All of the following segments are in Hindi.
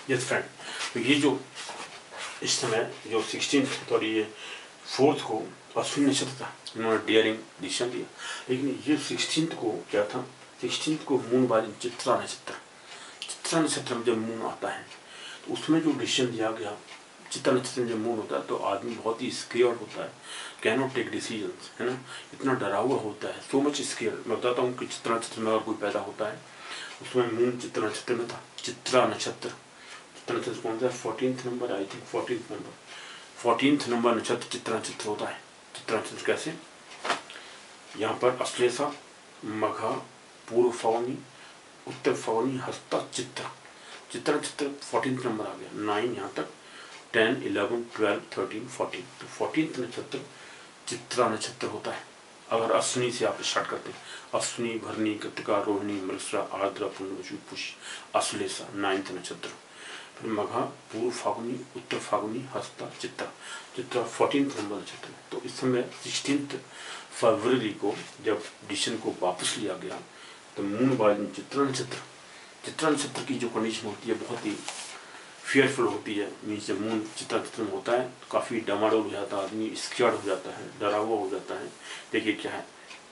यस फ्रेंड, तो ये जो इस समय जो 16th और ये 4th को अश्विनी नक्षत्र था, इन्होंने डेयरिंग डिसीजन लिया। लेकिन ये 16th को क्या था, 16th को मून वाली चित्रा नक्षत्र में जब मून आता है तो उसमें जो डिसीजन दिया गया, चित्रा नक्षत्र में जब मून होता है तो आदमी बहुत ही स्केयर्ड होता है, कैन नॉट टेक डिसीजंस, है ना, इतना डरा हुआ होता है, सो मच स्केयर्ड। मैं बताता हूँ कि चित्रा नक्षत्र में अगर कोई पैदा होता है, उसमें मून चित्रा नक्षत्र में था, चित्रा नक्षत्र कौन सा 14th number, I think 14th number नक्षत्र चित्रा नक्षत्र होता है। चित्रा नक्षत्र कैसे, यहाँ पर अश्लेषा, मघा, पूर्व फाल्गुनी, उत्तर फाल्गुनी, हस्ता, चित्रा नक्षत्र 14th नंबर आ गया, 9 यहाँ तक, 10, 11, 12, 13, 14, तो 14th नक्षत्र चित्रा नक्षत्र होता है। अगर अश्विनी से आप स्टार्ट करते हैं, अश्विनी, भरणी, कृतिका, रोहिणी, मृगशिरा, आर्द्रा, पुनर्वसु, पुष्य, अश्लेषा 9th नक्षत्र, फिर मघा, पूर्व फाल्गुनी, उत्तर फाल्गुनी, हस्ता, चित्रा 14th नंबर नक्षत्र। तो इस समय 16th फरवरी को जब डिसीजन को वापस लिया गया तो मून वाली चित्रा नक्षत्र की जो कंडीशन होती है बहुत ही फियरफुल होती है। मीन्स जब मून चित्रा नक्षत्र में होता है तो काफ़ी डमाडोल हो जाता है, आदमी स्क्यार्ड हो जाता है, डरा हुआ हो जाता है। देखिए क्या है,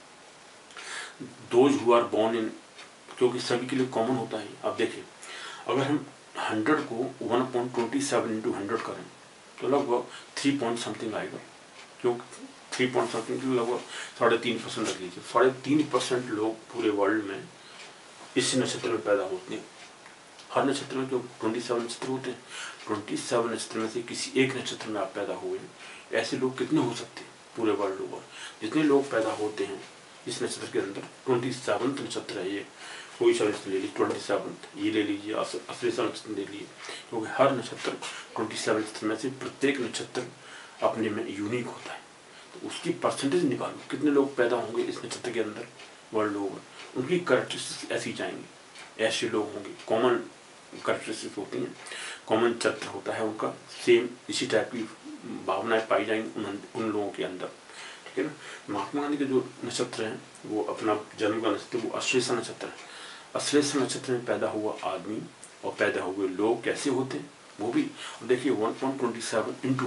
those who are born in, क्योंकि सभी के लिए कॉमन होता है। अब देखिए, अगर हम 100 को 1/27 इंटू 100 करें तो लगभग 3 पॉइंट समथिंग आएगा, क्योंकि 3 पॉइंट समथिंग लगभग 3.5% रख लीजिए। 3.5% लोग पूरे वर्ल्ड में इस नक्षत्र में पैदा होते हैं। हर नक्षत्र में जो 27 नक्षत्र होते हैं, 27 नक्षत्र में से किसी एक नक्षत्र में आप पैदा हुए, ऐसे लोग कितने हो सकते हैं पूरे वर्ल्ड ओवर। जितने लोग पैदा होते हैं इस नक्षत्र के अंदर, 27th नक्षत्र है ये, कोई सा ले लीजिए, 27th ये ले लीजिए, अश्लेषा नक्षत्र ले लीजिए, क्योंकि हर नक्षत्र 27 नक्षत्र में से प्रत्येक नक्षत्र अपने में यूनिक होता है। तो उसकी परसेंटेज निकालो, कितने लोग पैदा होंगे इस नक्षत्र के अंदर वर्ल्ड ओवर, उनकी कैरेक्टरिस्टिक्स ऐसी जाएंगी, ऐसे लोग होंगे, कॉमन कैरेक्टरिस्टिक्स होती हैं, कॉमन चरित्र होता है उनका, सेम इसी टाइप की भावनाएं पाई जाएंगी उन लोगों के अंदर, ठीक है ना। महात्मा गांधी के जो नक्षत्र हैं वो अपना जन्म का नक्षत्र वो अश्लेषा नक्षत्र है। अश्लेषा नक्षत्र में पैदा हुआ आदमी और पैदा हुए लोग कैसे होते हैं वो भी देखिए। 1.27 इंटू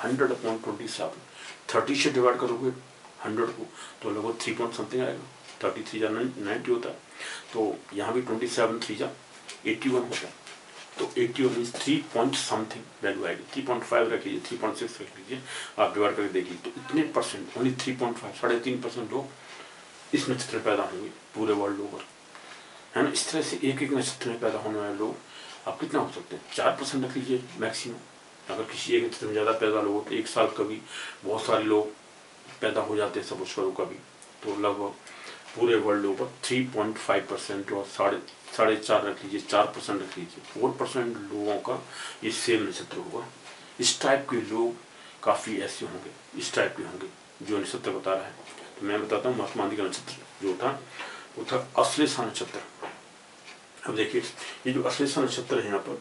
100/27, 30 से डिवाइड करोगे 100 को तो लगभग 3 पॉइंट समथिंग आएगा, 33 या 90 होता है। तो यहाँ भी 27 3 जा 81 होता है, तो 81 मीन्स 3 पॉइंट समथिंग वैल्यू आएगी। 3.5 रख लीजिए, 3.6 रख लीजिए, आप डिवाइड करके देखिए तो इतने परसेंट, ओनली 3.5, 3.5% लोग इस नक्षत्र में पैदा होंगे पूरे वर्ल्ड ओवर, है ना। इस तरह से एक नक्षत्र में पैदा होने वाले लोग आप कितना हो सकते हैं, 4% रख लीजिए मैक्सिमम। अगर किसी एक नक्षत्र में ज़्यादा पैदा लोग होते, एक साल कभी बहुत सारे लोग पैदा हो जाते हैं, सपोज करो कभी, तो लगभग पूरे वर्ल्ड ओवर 3.5% और 4.5 रख लीजिए, 4% रख लीजिए, 4% लोगों का ये सेम नक्षत्र होगा। इस टाइप के लोग काफ़ी ऐसे होंगे, इस टाइप के होंगे जो नक्षत्र बता रहा है। तो मैं बताता हूँ महात्मा गांधी का नक्षत्र जो था वो था अश्लेषा नक्षत्र। अब देखिए ये जो अश्लेषा नक्षत्र है, यहाँ पर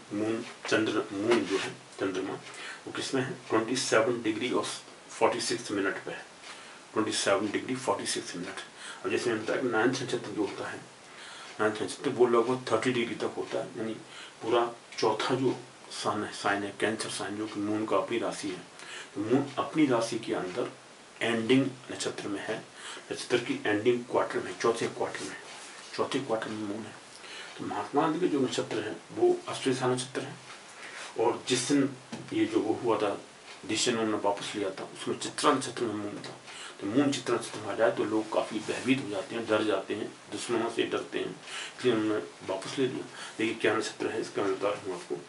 मून जो है चंद्रमा वो किसमें है, 27 डिग्री और 46 मिनट पे है, 27 डिग्री 46 मिनट। अब जैसे मैंने बताया 9th नक्षत्र जो होता है, 9th नक्षत्र वो लगभग 30 डिग्री तक होता है, यानी पूरा चौथा जो साइन है कैंसर साइन, जो कि मून का अपनी राशि है। तो मून अपनी राशि के अंदर एंडिंग नक्षत्र में है, नक्षत्र की एंडिंग क्वार्टर में, चौथे क्वार्टर में मून है। तो महात्मा गांधी के जो नक्षत्र है वो अश्लेषा नक्षत्र है, और जिस दिन ये जो वो हुआ था डिसीजन उन्होंने वापस लिया था उसमें चित्रा नक्षत्र में मून था। तो मून चित्रा नक्षत्र में आ जाए तो लोग काफ़ी भयभीत हो जाते हैं, डर जाते हैं, दुश्मनों से डरते हैं, इसलिए उन्होंने वापस ले लिया। देखिए क्या नक्षत्र है इसका मैं बता रहा हूँ आपको।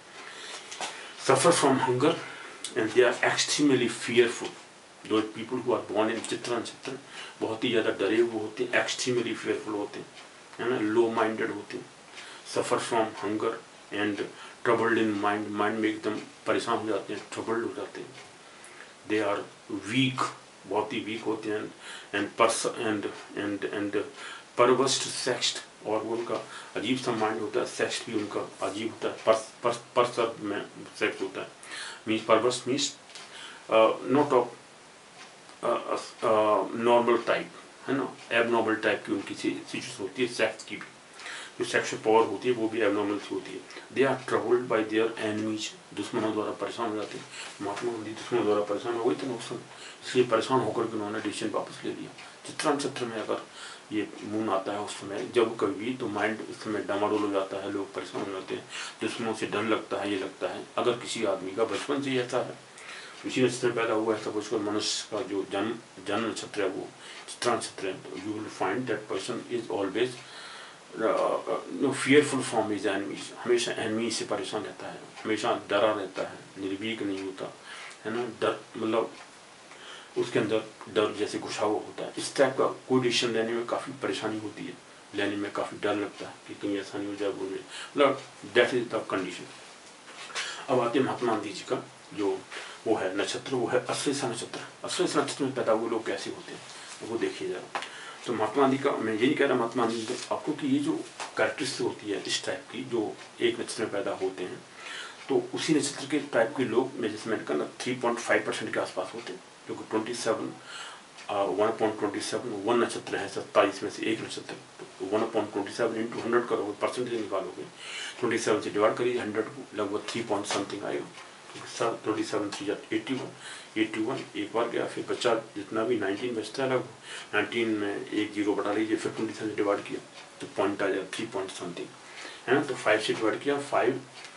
Suffer from hunger and they are extremely fearful. Those people who are born in Chitra nakshatra बहुत ही ज़्यादा डरे हुए होते हैं, एक्सट्रीमली फियरफुल होते हैं, है ना, लो माइंडेड होते हैं। Suffer from hunger and troubled in mind, mind में एकदम परेशान हो जाते हैं, ट्रबल्ड हो जाते हैं। दे आर वीक, बहुत ही वीक होते हैं, एंड परवर्स्ट सेक्स्ड, और वो उनका अजीब सा माइंड होता है, सेक्स भी उनका अजीब होता है, पर में सेक्स होता है, means pervert means not of normal type, है ना, एबनॉर्मल टाइप की उनकी सिचुएशन होती है सेक्स की भी। जो सेक्सुअल पावर होती है वो भी एबनॉर्मल सी होती है। They are troubled by their enemies, दुश्मनों द्वारा परेशान हो जाते हैं। महात्मा गांधी दुश्मनों द्वारा परेशान हो गए थे नुकसान, इसलिए परेशान होकर के उन्होंने डिसीजन वापस ले लिया। चित्रा नक्षत्र में अगर ये मून आता है उस समय जब कभी, तो माइंड उस समय डामाडोल हो जाता है, लोग परेशान हो जाते हैं, दुश्मनों से डर लगता है। ये लगता है अगर किसी आदमी का बचपन से ही ऐसा है, इसी नक्षत्र में पैदा हुआ है, सपोज कर मनुष्य का जो जन्म नक्षत्र है वो चित्रा नक्षत्र है, तो you will find that person is always fearful from his enemies, हमेशा एनिमी से परेशान रहता है, हमेशा डरा रहता है, निर्भीक नहीं होता है ना। डर मतलब उसके अंदर डर जैसे घुसा हुआ होता है। इस टाइप का कोई डिसीजन लेने में काफ़ी परेशानी होती है, लेने में काफ़ी डर लगता है कि कहीं ऐसा नहीं हो जाए वो, मतलब दैट इज द कंडीशन। अब आते हैं महात्मा गांधी जी का जो वो है नक्षत्र, वो है अश्लेषा नक्षत्र। अश्लेषा नक्षत्र में पैदा हुए लोग कैसे होते हैं वो देखिए जरा। तो महात्मा गांधी का, मैं ये नहीं कह रहा महात्मा गांधी तो आपको कि ये जो कैरेक्टरिस्टिक होती है इस टाइप की जो एक नक्षत्र में पैदा होते हैं, तो उसी नक्षत्र के टाइप के लोग मैं जैसे मैंने कहा ना 3.5% के आसपास होते हैं, जो कि 1.27 वन नक्षत्र है 27 में से एक नक्षत्र, तो 1.27 इंटू 100 करोगे, परसेंटेज निकालोगे, 27 से डिवाइड करिए 100 को, लगभग 3 पॉइंट समथिंग आएगा। 27 3 81 एक बार गया, फिर बच्चा जितना भी 19 बचता है लगभग 19 में एक जीरो बढ़ा लीजिए, फिर 27 से डिवाइड किया तो पॉइंट आ जाएगा 3 पॉइंट समथिंग है ना। तो 5 से डिवाइड किया, 5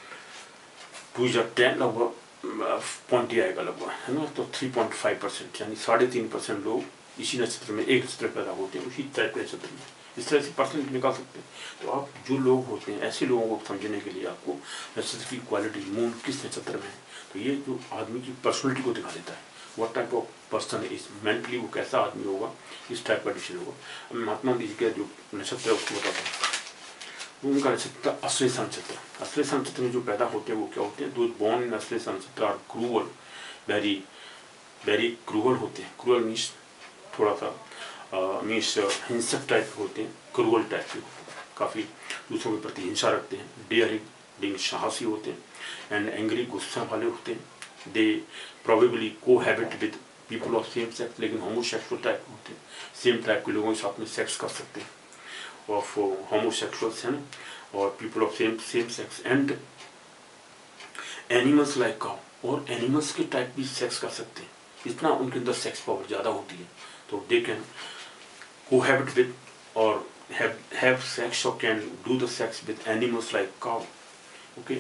2 10 लगभग पॉइंट ही आएगा लगभग है ना। तो 3.5% यानी 3.5% लोग इसी नक्षत्र में एक नक्षत्र पैदा होते हैं, उसी टाइप के नक्षत्र में। इस तरह से परसेंट निकाल सकते हैं। तो आप जो लोग होते हैं ऐसे लोगों को समझने के लिए आपको नक्षत्र की क्वालिटी, मून किस नक्षत्र में है, तो ये जो आदमी की पर्सनैलिटी को दिखा देता है, what type of person is mentally, वो कैसा आदमी होगा, इस टाइप का डिसीजन होगा। अब महात्मा गांधी जी का जो नक्षत्र है उसको बताता हूँ। उनका नक्षत्र अश्लेषा नक्षत्र। अश्लेषा नक्षत्र में जो पैदा होते हैं वो क्या होते हैं, दो born in Ashlesha nakshatra are cruel, very very cruel होते हैं। क्रूअल मीन्स थोड़ा सा मीन्स हिंसक टाइप के होते हैं, क्रूअल टाइप के, काफ़ी दूसरों के प्रति हिंसा रखते हैं, डेयरिंग साहसी होते हैं, एंड एंग्री गुस्सा वाले होते हैं। They probably cohabit with people of same sex, लेकिन होमोसेक्सुअल टाइप होते हैं, सेम टाइप के लोगों के साथ में सेक्स कर सकते हैं, ऑफ होमोसेक्सुअल्स हैं और people of same sex, and animals like cow, और एनिमल्स के टाइप भी सेक्स कर सकते हैं, इतना उनके अंदर सेक्स पावर ज़्यादा होती है। तो दे कैन कोहैबिट विद और have sex or can do the sex with animals like cow. Okay,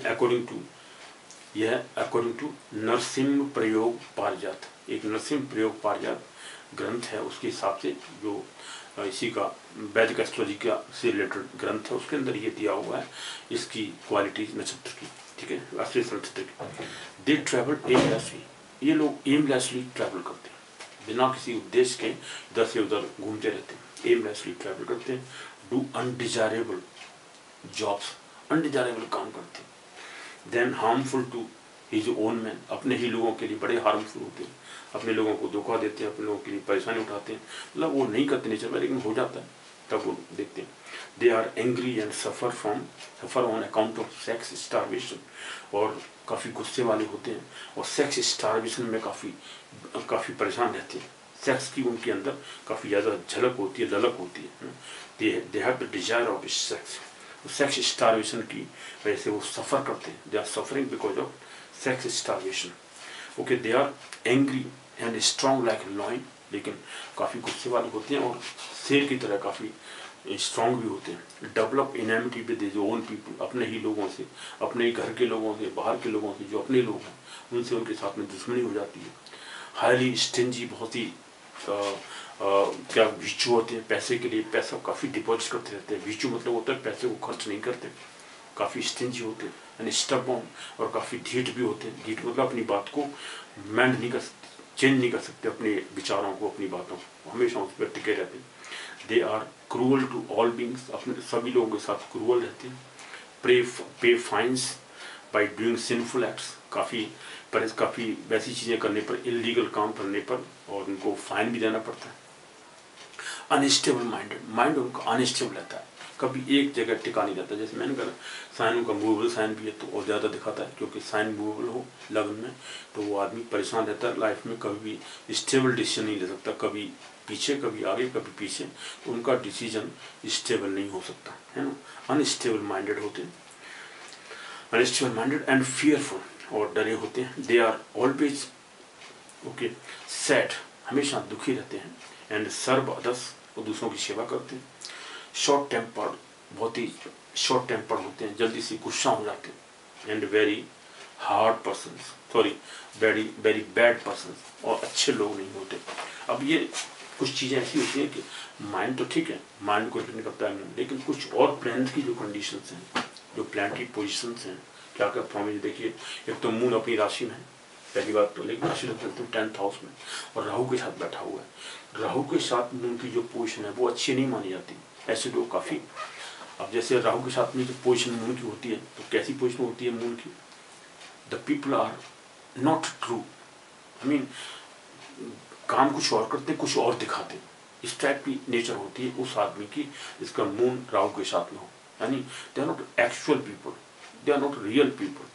according to Narasimha Prayog Parijat, एक नरसिम्ह प्रयोग पारिजात ग्रंथ है, उसके हिसाब से जो इसी का वैदिक एस्ट्रोलॉजी का से रिलेटेड ग्रंथ है, उसके अंदर ये दिया हुआ है इसकी क्वालिटी नक्षत्र की, ठीक है, अश्लेष नक्षत्र की। दे ट्रैवल एमलेसली, ये लोग एमलेसली ट्रैवल करते हैं, बिना किसी उद्देश्य के इधर से उधर घूमते रहते हैं, एमलेसली ट्रैवल करते हैं। डू अनडिजायरेबल जॉब्स, अनडिजायरेबल काम करते हैं। Then harmful to his own man, अपने ही लोगों के लिए बड़े हार्मफुल होते हैं, अपने लोगों को धोखा देते हैं, अपने लोगों के लिए परेशानी उठाते हैं, मतलब वो नहीं करते नेचर में, लेकिन हो जाता है तब वो देखते हैं। They are angry and suffer on account of sex starvation, और काफ़ी गुस्से वाले होते हैं और सेक्स स्टारवेशन में काफ़ी परेशान रहते हैं। सेक्स की उनके अंदर काफ़ी ज़्यादा झलक होती है, ललक होती है। They have the desire of sex, sex starvation की वजह से वो सफ़र करते हैं, they are suffering because of sex starvation. Okay, they are angry and strong like lion, लेकिन काफ़ी गुस्से वाले होते हैं और शेर की तरह काफ़ी स्ट्रॉन्ग भी होते हैं। Develop enmity with his own people, अपने ही लोगों से, अपने ही घर के लोगों से, बाहर के लोगों से, जो अपने लोग हैं उनसे उनके साथ में दुश्मनी हो जाती है। हाईली स्टिंजी, बहुत ही क्या वीचू होते हैं, पैसे के लिए पैसा काफ़ी डिपॉजिट करते रहते हैं। वीचू मतलब होता है पैसे को खर्च नहीं करते, काफ़ी स्टिंजी होते हैं, यानी स्टबॉर्न, और काफ़ी ढीठ भी होते हैं। ढीठ मतलब अपनी बात को मैंड नहीं कर सकते, चेंज नहीं कर सकते, अपने विचारों को, अपनी बातों को, हमेशा उस पर टिके रहते हैं। They are cruel to all beings, अपने सभी लोगों के साथ क्रूअल रहते हैं। Pay fines by doing sinful acts, काफ़ी वैसी चीज़ें करने पर, इलीगल काम करने पर, और उनको फाइन भी देना पड़ता है। अनस्टेबल माइंड उनका अनस्टेबल रहता है, कभी एक जगह टिका नहीं रहता। जैसे मैंने कहा साइन उनका मूवेबल साइन भी है तो और ज़्यादा दिखाता है, क्योंकि साइन मूवेबल हो लगन में तो वो आदमी परेशान रहता है लाइफ में, कभी भी स्टेबल डिसीजन नहीं ले सकता, कभी पीछे, कभी आगे, कभी पीछे, तो उनका डिसीजन स्टेबल नहीं हो सकता, है ना। अनस्टेबल माइंडेड होते हैं, अनस्टेबल माइंडेड एंड फियरफुल, और डरे होते हैं। They are always okay sad, हमेशा दुखी रहते हैं। एंड सर्व अदर्स, वो दूसरों की सेवा करते हैं। शॉर्ट टेम्पर्ड, बहुत ही शॉर्ट टेम्पर्ड होते हैं, जल्दी से गुस्सा हो जाते हैं। And very hard person, sorry very very bad person, और अच्छे लोग नहीं होते। अब ये कुछ चीज़ें ऐसी होती हैं कि माइंड तो ठीक है, माइंड को डिपेंड करता है, लेकिन कुछ और प्लैनेट की जो कंडीशंस हैं, जो प्लैनेट की पोजीशंस हैं, क्या क्या फॉर्म, देखिए एक तो मून अपनी राशि में है, पहली बात तो, लेकिन राशि रखते हैं 10th हाउस में, और राहु के साथ बैठा हुआ है। राहु के साथ मून की जो पोजीशन है वो अच्छी नहीं मानी जाती, ऐसे लोग काफ़ी। अब जैसे राहु के साथ में जो पोजीशन मून की होती है, तो कैसी पोजीशन होती है मून की? The people are not true, I mean काम कुछ और करते, कुछ और दिखाते, इस टाइप की नेचर होती है उस आदमी की जिसका मून राहु के साथ में हो। यानी they are not actual people, they are not real people,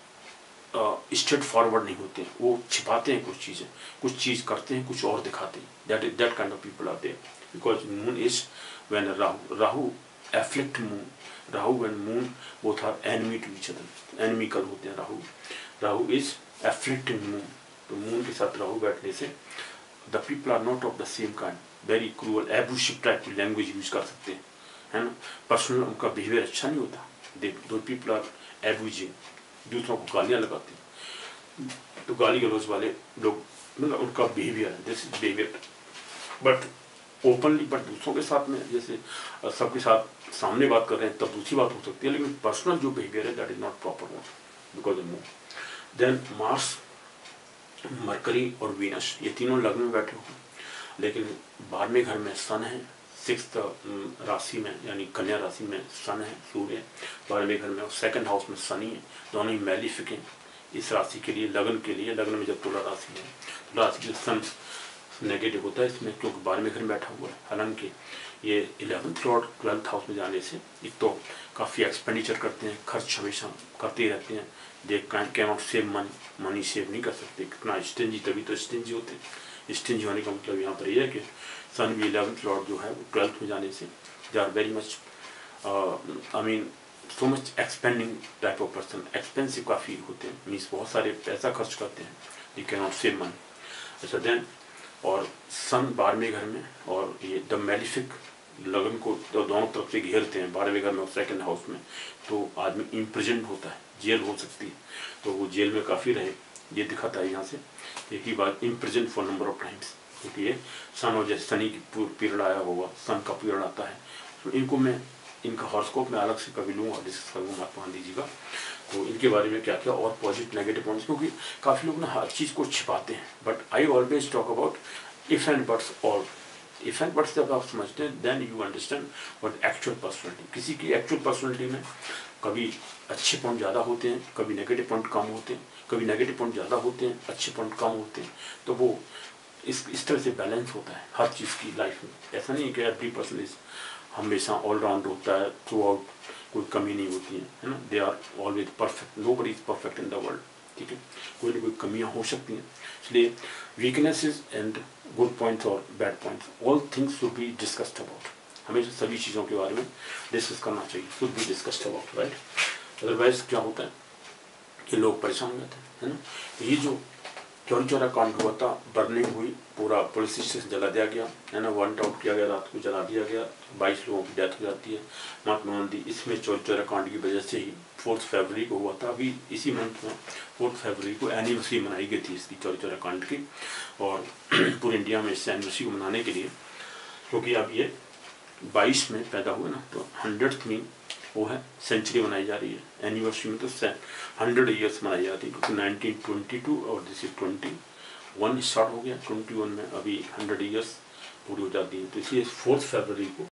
straightforward नहीं होते, वो छिपाते हैं कुछ चीज़ें, कुछ चीज़ करते हैं, कुछ और दिखाते हैं। That kind of people are there, because moon is when Rahu afflict moon, Rahu and moon both are enemy to each other, inimical होते हैं। राहु इज एफ्लिक्टिंग मून, तो मून के साथ राहु बैठने से the people are not of the same kind, very cruel, abusive type की लैंग्वेज यूज कर सकते हैं, है ना। पर्सनल उनका बिहेवियर अच्छा नहीं होता, दो पीपल आर एब्यूजिंग, दूसरों को गालियाँ लगाते हैं, तो गाली गलौज वाले लोग, मतलब उनका बिहेवियर है, this is behaviour. But openly, but दूसरों के साथ में, जैसे सबके साथ सामने बात कर रहे हैं तब दूसरी बात हो सकती है, लेकिन पर्सनल जो बिहेवियर है that is not proper one, because of moon. Then Mars, Mercury और वीनस, ये तीनों लग्न में बैठे हुए, लेकिन 12वें घर में सन है, 6th राशि में यानी कन्या राशि में सन है, सूर्य है 12वें घर में, और 2nd हाउस में शनि है, दोनों ही मैलिफिक हैं इस राशि के लिए, लग्न के लिए। लग्न में जब तुला राशि है, तुला राशि के सन नेगेटिव होता है इसमें, क्योंकि 12वें घर में बैठा हुआ है। हालांकि ये 11th और 12th हाउस में जाने से एक तो काफ़ी एक्सपेंडिचर करते हैं, खर्च हमेशा करते ही रहते हैं, they can not save money save नहीं कर सकते, कितना स्टिंजी, तभी तो स्टिंजी होते हैं। स्टिंजी होने का मतलब यहाँ पर यह है कि सन भी 11th लॉर्ड जो है वो 12th में जाने से they are very much, I mean so much expending type of person, expensive काफ़ी होते हैं, मीन्स बहुत सारे पैसा खर्च करते हैं, they can not save money. अच्छा देन, और सन 12वें घर में, और ये द मैलिफिक लगन को तो दोनों तरफ से घेरते हैं, 12वें घर में और 2nd हाउस में, तो आदमी इम्प्रिजन होता है, जेल हो सकती है, तो वो जेल में काफ़ी रहे, ये दिखाता है यहाँ से। एक ही बात, imprison for number of times, क्योंकि ये सन, और जैसे शनि की पीरियड आया होगा, सन का पीरियड आता है, तो इनको मैं इनका हॉरोस्कोप में अलग से कभी लूँगा, डिस्कस करूँगा महात्मा गांधी जी का, तो इनके बारे में क्या क्या और पॉजिटिव नेगेटिव पॉइंट्स, क्योंकि काफ़ी लोग ना हर चीज़ को छिपाते हैं, but I always talk about if and buts, और इफ एंड बट्स जब आप समझते हैं then you understand what actual personality. किसी की एक्चुअल पर्सनैलिटी में कभी अच्छे पॉइंट ज़्यादा होते हैं, कभी नेगेटिव पॉइंट कम होते हैं, कभी नेगेटिव पॉइंट ज़्यादा होते हैं, अच्छे पॉइंट कम होते हैं, तो वो इस तरह से बैलेंस होता है हर चीज़ की लाइफ में। ऐसा नहीं है कि एवरी पर्सन इज हमेशा ऑलराउंड होता है, थ्रू आउट कोई कमी नहीं होती है ना। They are always perfect, nobody is perfect in the world, ठीक है, कोई ना कोई कमियां हो सकती हैं। इसलिए वीकनेसेस एंड गुड पॉइंट्स और bad points, all things should be discussed about, हमेशा सभी चीज़ों के बारे में डिस्कस करना चाहिए, should be discussed about, right. Otherwise क्या होता है कि लोग परेशान हो जाते हैं, है ना। ये जो चौरी चौरा कांड हुआ था, बर्निंग हुई, पूरा पुलिस स्टेशन जला दिया गया, है ना, वांट आउट किया गया, रात को जला दिया गया, 22 लोगों की डेथ हो जाती है। महात्मा गांधी इसमें चौरी चौरा कांड की वजह से ही 4 फरवरी को हुआ था, अभी इसी मंथ में 4 फरवरी को एनिवर्सरी मनाई गई थी इसकी, चौरी चौरा कांड की, और पूरे इंडिया में इस एनिवर्सरी को मनाने के लिए, क्योंकि अब ये 22 में पैदा हुए ना, तो 100th वो है सेंचुरी मनाई जा रही है, एनिवर्सरी में तो 100 ईयर्स मनाई जाती है, क्योंकि 1922 और दिस इज 21 स्टार्ट हो गया, 21 में अभी 100 ईयर्स पूरी हो जाती है, तो इसलिए 4 फरवरी को